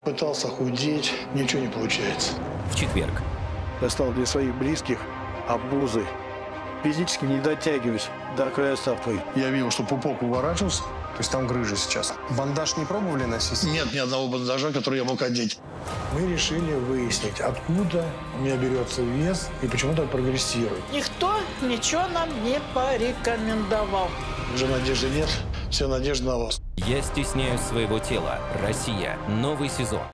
Пытался худеть, ничего не получается. В четверг. Я стал для своих близких обузой. Физически не дотягиваюсь до края стопы. Я видел, что пупок уворачивался. То есть там грыжа сейчас. Бандаж не пробовали носить? Нет ни одного бандажа, который я мог одеть. Мы решили выяснить, откуда у меня берется вес и почему так прогрессирует. Никто ничего нам не порекомендовал. Уже надежды нет, вся надежда на вас. Я стесняюсь своего тела. Россия. Новый сезон.